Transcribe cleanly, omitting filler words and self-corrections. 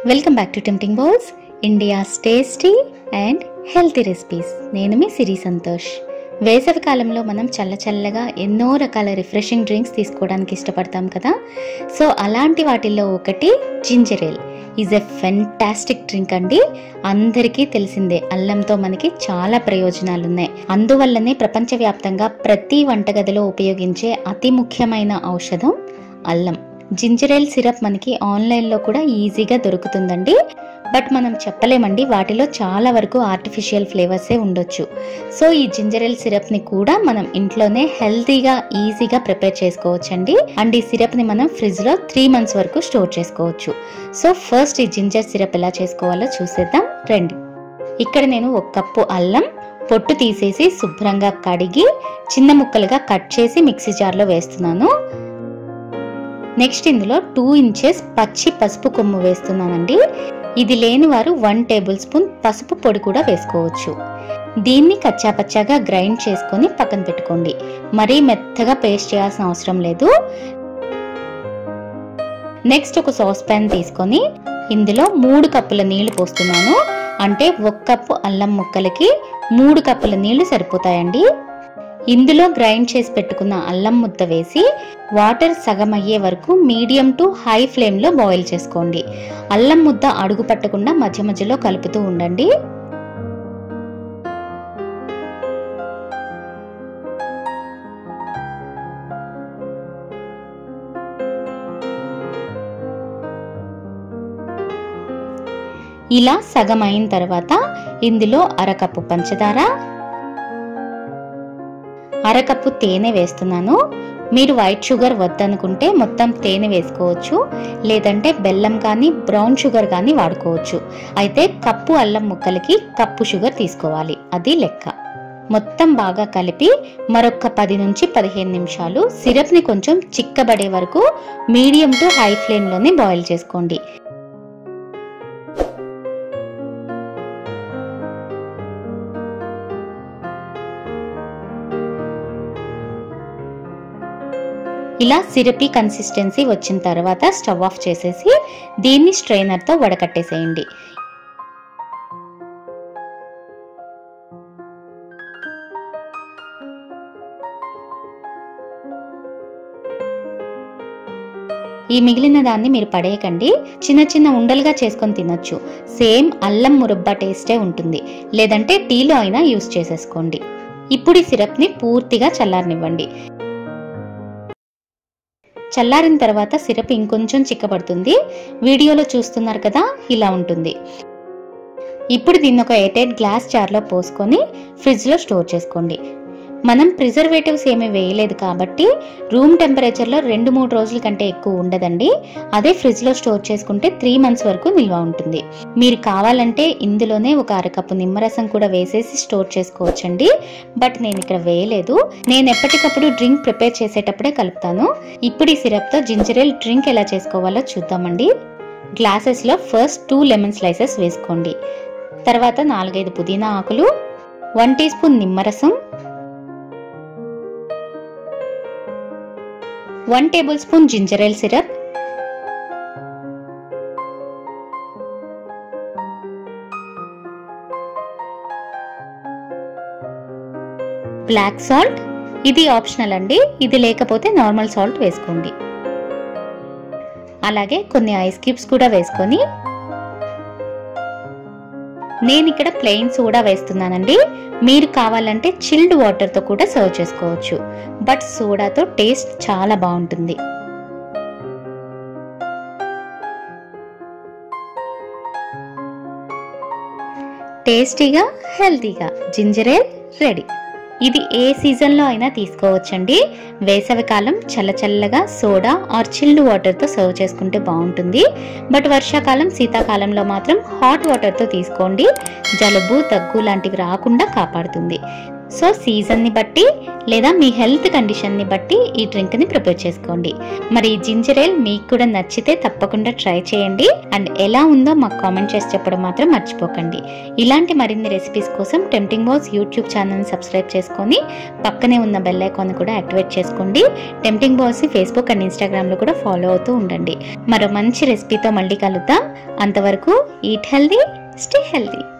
Welcome back to tempting bowls, India's tasty and healthy recipes. నేను మీ సిరి సంతోష్. వేసవి కాలంలో మనం చల్లగా ఎన్నో రకాల రిఫ్రెషింగ్ డ్రింక్స్ తీసుకోవడానికి ఇష్టపడతాం కదా. సో అలాంటి వాటిల్లో ఒకటి ginger ale is a fantastic drink అండి. అందరికీ తెలిసిందే, అల్లంతో మనకి చాలా ప్రయోజనాలు ఉన్నాయి. అందువల్లనే ప్రపంచవ్యాప్తంగా ప్రతి వంటగదిలో ఉపయోగించే అతి ముఖ్యమైన ఔషధం అల్లం. జింజర్ ఏల్ సిరప్ మనకి ఆన్లైన్లో కూడా ఈజీగా దొరుకుతుందండి. బట్ మనం చెప్పలేమండి, వాటిలో చాలా వరకు ఆర్టిఫిషియల్ ఫ్లేవర్సే ఉండొచ్చు. సో ఈ జింజర్ ఏల్ సిరప్ని కూడా మనం ఇంట్లోనే హెల్తీగా ఈజీగా ప్రిపేర్ చేసుకోవచ్చండి. అండ్ ఈ సిరప్ని మనం ఫ్రిడ్జ్లో 3 months వరకు స్టోర్ చేసుకోవచ్చు. సో ఫస్ట్ ఈ జింజర్ సిరప్ ఎలా చేసుకోవాలో చూసేద్దాం రండి. ఇక్కడ నేను 1 కప్పు అల్లం పొట్టు తీసేసి శుభ్రంగా కడిగి చిన్న ముక్కలుగా కట్ చేసి మిక్సీ జార్లో వేస్తున్నాను. నెక్స్ట్ ఇందులో 2 inches పచ్చి పసుపు కొమ్ము వేస్తున్నానండి. ఇది లేని వారు 1 tablespoon పసుపు పొడి కూడా వేసుకోవచ్చు. దీన్ని కచ్చాపచ్చాగా గ్రైండ్ చేసుకొని పక్కన పెట్టుకోండి. మరీ మెత్తగా పేస్ట్ చేయాల్సిన అవసరం లేదు. నెక్స్ట్ ఒక సాస్ ప్యాన్ తీసుకొని ఇందులో 3 కప్పుల నీళ్లు పోస్తున్నాను. అంటే 1 కప్పు అల్లం ముక్కలకి 3 కప్పుల నీళ్లు సరిపోతాయండి. ఇందులో గ్రైండ్ చేసి పెట్టుకున్న అల్లం ముద్ద వేసి వాటర్ సగం అయ్యే వరకు మీడియం టు హై ఫ్లేమ్లో బాయిల్ చేసుకోండి. అల్లం ముద్ద అడుగు పట్టకుండా మధ్య మధ్యలో కలుపుతూ ఉండండి. ఇలా సగం అయిన తర్వాత ఇందులో 1 కప్పు పంచదార, 1 కప్పు తేనె వేస్తున్నాను. మీరు వైట్ షుగర్ వద్దనుకుంటే మొత్తం తేనె వేసుకోవచ్చు, లేదంటే బెల్లం కానీ బ్రౌన్ షుగర్ కానీ వాడుకోవచ్చు. అయితే కప్పు అల్లం ముక్కలకి కప్పు షుగర్ తీసుకోవాలి, అది లెక్క. మొత్తం బాగా కలిపి మరొక 10 నుంచి 15 నిమిషాలు సిరప్ని కొంచెం చిక్కబడే వరకు మీడియం టు హై ఫ్లేమ్లోనే బాయిల్ చేసుకోండి. ఇలా సిరపీ కన్సిస్టెన్సీ వచ్చిన తర్వాత స్టవ్ ఆఫ్ చేసేసి దీన్ని స్ట్రైనర్తో వడకట్టేసేయండి. ఈ మిగిలిన దాన్ని మీరు పడేయకండి, చిన్న ఉండలుగా చేసుకొని తినొచ్చు. సేమ్ అల్లం మురబ్బా టేస్టే ఉంటుంది, లేదంటే టీలో అయినా యూస్ చేసేసుకోండి. ఇప్పుడు ఈ సిరప్ని పూర్తిగా చల్లారనివ్వండి. చల్లారిన తర్వాత సిరప్ ఇంకొంచెం చిక్కబడుతుంది. వీడియోలో చూస్తున్నారు కదా, ఇలా ఉంటుంది. ఇప్పుడు దీన్ని ఒక ఎయిర్టైట్ గ్లాస్ జార్లో పోసుకొని ఫ్రిడ్జ్లో స్టోర్ చేసుకోండి. మనం ప్రిజర్వేటివ్స్ ఏమీ వేయలేదు కాబట్టి రూమ్ టెంపరేచర్లో 2-3 రోజుల కంటే ఎక్కువ ఉండదండి. అదే ఫ్రిడ్జ్లో స్టోర్ చేసుకుంటే 3 months వరకు నిల్వ ఉంటుంది. మీరు కావాలంటే ఇందులోనే ఒక 1 కప్పు నిమ్మరసం కూడా వేసేసి స్టోర్ చేసుకోవచ్చండి. బట్ నేను ఇక్కడ వేయలేదు. నేను ఎప్పటికప్పుడు డ్రింక్ ప్రిపేర్ చేసేటప్పుడే కలుపుతాను. ఇప్పుడు ఈ సిరప్తో జింజర్ ఏల్ డ్రింక్ ఎలా చేసుకోవాలో చూద్దామండి. గ్లాసెస్లో ఫస్ట్ 2 లెమన్ స్లైసెస్ వేసుకోండి. తర్వాత 4-5 పుదీనా ఆకులు, 1 teaspoon నిమ్మరసం, 1 tablespoon ginger ale syrup, black salt, ఇది ఆప్షనల్ అండి. ఇది లేకపోతే నార్మల్ సాల్ట్ వేసుకోండి. అలాగే కొన్ని ఐస్ క్యూబ్స్ కూడా వేసుకొని, నేను ఇక్కడ ప్లెయిన్ సోడా వేస్తున్నానండి. మీరు కావాలంటే చిల్డ్ వాటర్తో కూడా సర్వ్ చేసుకోవచ్చు. బట్ సోడాతో టేస్ట్ చాలా బాగుంటుంది. టేస్టీగా హెల్తీగా జింజర్ ఏల్ రెడీ. ఇది ఏ సీజన్లో అయినా తీసుకోవచ్చండి. వేసవికాలం చల్లగా సోడా ఆర్ చిల్డ్ వాటర్తో సర్వ్ చేసుకుంటే బాగుంటుంది. బట్ వర్షాకాలం శీతాకాలంలో మాత్రం హాట్ వాటర్తో తీసుకోండి. జలుబు దగ్గు లాంటివి రాకుండా కాపాడుతుంది. సో సీజన్ని బట్టి లేదా మీ హెల్త్ కండిషన్ని బట్టి ఈ డ్రింక్ని ప్రిపేర్ చేసుకోండి. మరి ఈ జింజర్ ఏల్ మీకు కూడా నచ్చితే తప్పకుండా ట్రై చేయండి. అండ్ ఎలా ఉందో మాకు కామెంట్ చేసి చెప్పడం మాత్రం మర్చిపోకండి. ఇలాంటి మరిన్ని రెసిపీస్ కోసం టెంప్టింగ్ బాల్స్ యూట్యూబ్ ఛానల్ని సబ్స్క్రైబ్ చేసుకొని పక్కనే ఉన్న బెల్ ఐకాన్ కూడా యాక్టివేట్ చేసుకోండి. టెంప్టింగ్ బాల్స్ని ఫేస్బుక్ అండ్ ఇన్స్టాగ్రామ్లో కూడా ఫాలో అవుతూ ఉండండి. మరో మంచి రెసిపీతో మళ్ళీ కలుద్దాం. అంతవరకు ఈట్ హెల్దీ, స్టే హెల్దీ.